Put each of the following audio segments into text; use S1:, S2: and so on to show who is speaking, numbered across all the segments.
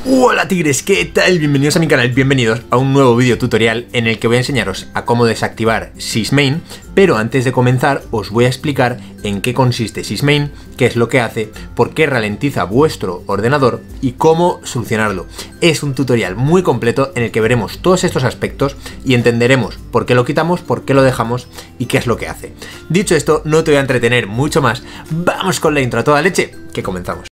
S1: Hola tigres, ¿qué tal? Bienvenidos a mi canal, bienvenidos a un nuevo vídeo tutorial en el que voy a enseñaros a cómo desactivar Sysmain, pero antes de comenzar os voy a explicar en qué consiste Sysmain, qué es lo que hace, por qué ralentiza vuestro ordenador y cómo solucionarlo. Es un tutorial muy completo en el que veremos todos estos aspectos y entenderemos por qué lo quitamos, por qué lo dejamos y qué es lo que hace. Dicho esto, no te voy a entretener mucho más, vamos con la intro a toda leche, que comenzamos.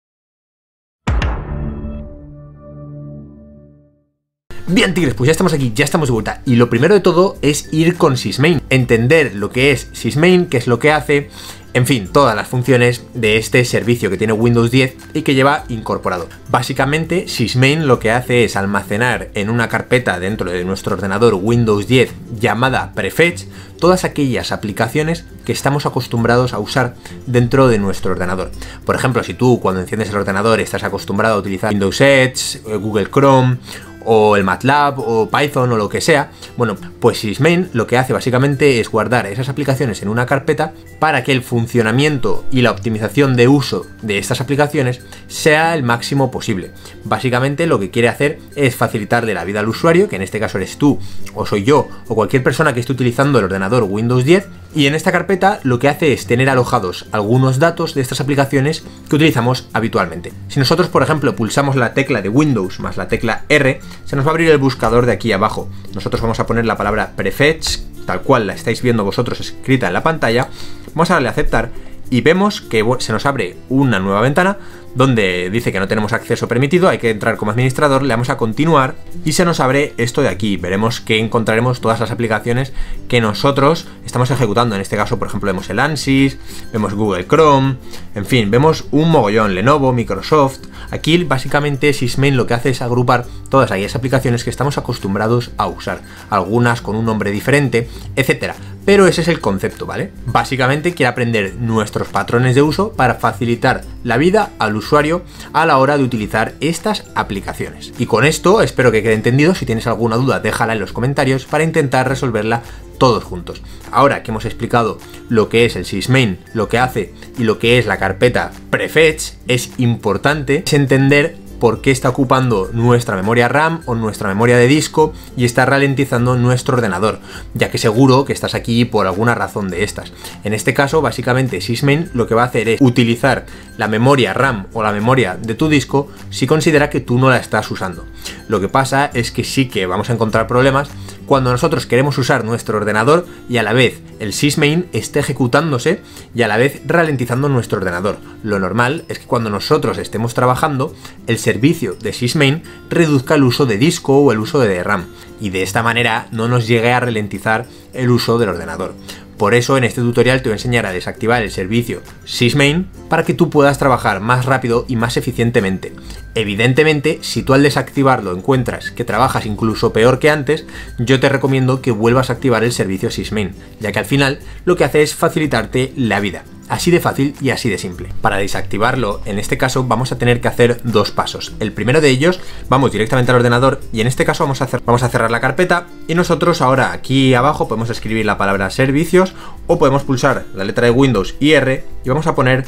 S1: Bien tigres, pues ya estamos aquí, ya estamos de vuelta y lo primero de todo es ir con Sysmain, entender lo que es Sysmain, qué es lo que hace, en fin, todas las funciones de este servicio que tiene Windows 10 y que lleva incorporado. Básicamente Sysmain lo que hace es almacenar en una carpeta dentro de nuestro ordenador Windows 10 llamada Prefetch todas aquellas aplicaciones que estamos acostumbrados a usar dentro de nuestro ordenador. Por ejemplo, si tú cuando enciendes el ordenador estás acostumbrado a utilizar Windows Edge, Google Chrome, o el MATLAB o Python o lo que sea, bueno, pues Sysmain lo que hace básicamente es guardar esas aplicaciones en una carpeta para que el funcionamiento y la optimización de uso de estas aplicaciones sea el máximo posible. Básicamente lo que quiere hacer es facilitarle la vida al usuario, que en este caso eres tú o soy yo o cualquier persona que esté utilizando el ordenador Windows 10, y en esta carpeta lo que hace es tener alojados algunos datos de estas aplicaciones que utilizamos habitualmente. Si nosotros, por ejemplo, pulsamos la tecla de Windows más la tecla R, se nos va a abrir el buscador de aquí abajo. Nosotros vamos a poner la palabra Prefetch, tal cual la estáis viendo vosotros escrita en la pantalla, vamos a darle a aceptar y vemos que se nos abre una nueva ventana donde dice que no tenemos acceso permitido, hay que entrar como administrador, le damos a continuar y se nos abre esto de aquí. Veremos que encontraremos todas las aplicaciones que nosotros estamos ejecutando. En este caso, por ejemplo, vemos el ANSYS, vemos Google Chrome, en fin, vemos un mogollón, Lenovo, Microsoft. Aquí básicamente Sysmain lo que hace es agrupar todas aquellas aplicaciones que estamos acostumbrados a usar, algunas con un nombre diferente, etcétera. Pero ese es el concepto, ¿vale? Básicamente quiere aprender nuestros patrones de uso para facilitar la vida al usuario a la hora de utilizar estas aplicaciones. Y con esto espero que quede entendido. Si tienes alguna duda déjala en los comentarios para intentar resolverla todos juntos. Ahora que hemos explicado lo que es el Sysmain, lo que hace y lo que es la carpeta Prefetch, es importante entender por qué está ocupando nuestra memoria RAM o nuestra memoria de disco y está ralentizando nuestro ordenador, ya que seguro que estás aquí por alguna razón de estas. En este caso, básicamente Sysmain lo que va a hacer es utilizar la memoria RAM o la memoria de tu disco si considera que tú no la estás usando. Lo que pasa es que sí que vamos a encontrar problemas cuando nosotros queremos usar nuestro ordenador y a la vez el Sysmain esté ejecutándose y a la vez ralentizando nuestro ordenador. Lo normal es que cuando nosotros estemos trabajando, el servicio de Sysmain reduzca el uso de disco o el uso de RAM y de esta manera no nos llegue a ralentizar el uso del ordenador. Por eso en este tutorial te voy a enseñar a desactivar el servicio Sysmain para que tú puedas trabajar más rápido y más eficientemente. Evidentemente, si tú al desactivarlo encuentras que trabajas incluso peor que antes, yo te recomiendo que vuelvas a activar el servicio Sysmain, ya que al final lo que hace es facilitarte la vida. Así de fácil y así de simple. Para desactivarlo, en este caso, vamos a tener que hacer dos pasos. El primero de ellos, vamos directamente al ordenador y en este caso vamos a cerrar la carpeta y nosotros ahora aquí abajo podemos escribir la palabra servicios o podemos pulsar la letra de Windows y R y vamos a poner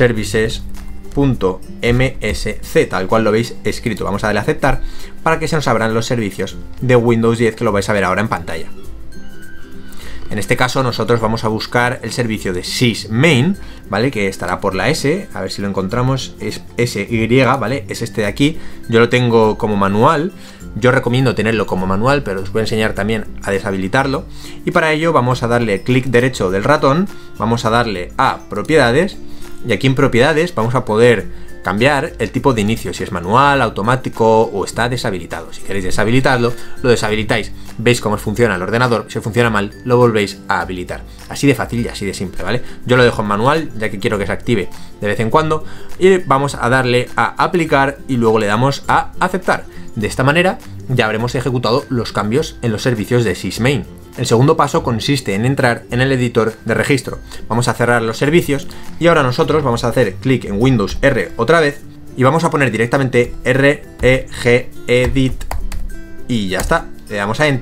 S1: services.msc, tal cual lo veis escrito. Vamos a darle a aceptar para que se nos abran los servicios de Windows 10 que lo vais a ver ahora en pantalla. En este caso nosotros vamos a buscar el servicio de Sysmain, ¿vale? Que estará por la S, a ver si lo encontramos, es SY, ¿vale? Es este de aquí, yo lo tengo como manual, yo recomiendo tenerlo como manual, pero os voy a enseñar también a deshabilitarlo. Y para ello vamos a darle clic derecho del ratón, vamos a darle a propiedades, y aquí en propiedades vamos a poder cambiar el tipo de inicio, si es manual, automático o está deshabilitado. Si queréis deshabilitarlo, lo deshabilitáis. Veis cómo funciona el ordenador, si funciona mal, lo volvéis a habilitar. Así de fácil y así de simple, ¿vale? Yo lo dejo en manual, ya que quiero que se active de vez en cuando. Y vamos a darle a aplicar y luego le damos a aceptar. De esta manera ya habremos ejecutado los cambios en los servicios de Sysmain. El segundo paso consiste en entrar en el editor de registro. Vamos a cerrar los servicios y ahora nosotros vamos a hacer clic en Windows R otra vez y vamos a poner directamente regedit y ya está. Le damos a Enter,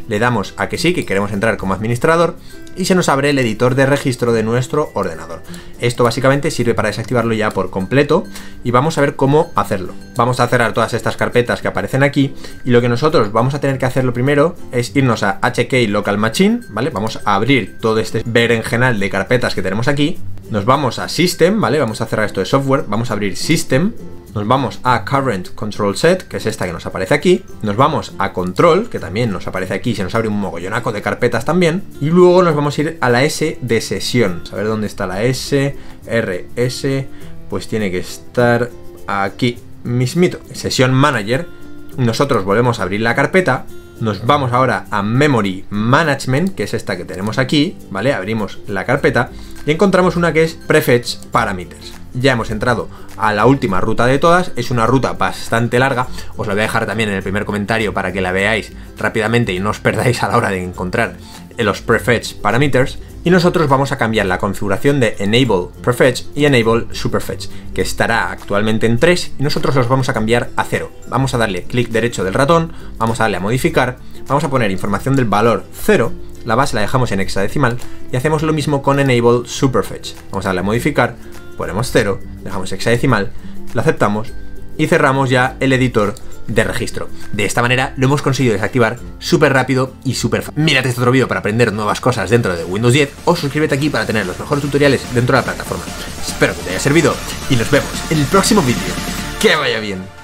S1: le damos a que sí, que queremos entrar como administrador y se nos abre el editor de registro de nuestro ordenador. Esto básicamente sirve para desactivarlo ya por completo y vamos a ver cómo hacerlo. Vamos a cerrar todas estas carpetas que aparecen aquí y lo que nosotros vamos a tener que hacer lo primero es irnos a HK Local Machine, ¿vale? Vamos a abrir todo este berenjenal de carpetas que tenemos aquí, nos vamos a System, ¿vale? Vamos a cerrar esto de software, vamos a abrir System, nos vamos a Current Control Set, que es esta que nos aparece aquí, nos vamos a Control, que también nos aparece aquí, se nos abre un mogollonaco de carpetas también, y luego nos vamos a ir a la S de sesión, a ver dónde está la S, RS, pues tiene que estar aquí mismito, Sesión Manager. Nosotros volvemos a abrir la carpeta, nos vamos ahora a Memory Management, que es esta que tenemos aquí, ¿vale? Abrimos la carpeta y encontramos una que es Prefetch Parameters. Ya hemos entrado a la última ruta de todas, es una ruta bastante larga, os la voy a dejar también en el primer comentario para que la veáis rápidamente y no os perdáis a la hora de encontrar los Prefetch Parameters. Y nosotros vamos a cambiar la configuración de Enable Prefetch y Enable Superfetch, que estará actualmente en 3 y nosotros los vamos a cambiar a 0. Vamos a darle clic derecho del ratón, vamos a darle a modificar, vamos a poner información del valor 0, la base la dejamos en hexadecimal y hacemos lo mismo con Enable Superfetch. Vamos a darle a modificar, ponemos 0, dejamos hexadecimal, lo aceptamos y cerramos ya el editor de registro. De esta manera lo hemos conseguido desactivar súper rápido y súper fácil. Mírate este otro vídeo para aprender nuevas cosas dentro de Windows 10 o suscríbete aquí para tener los mejores tutoriales dentro de la plataforma. Espero que te haya servido y nos vemos en el próximo vídeo. ¡Que vaya bien!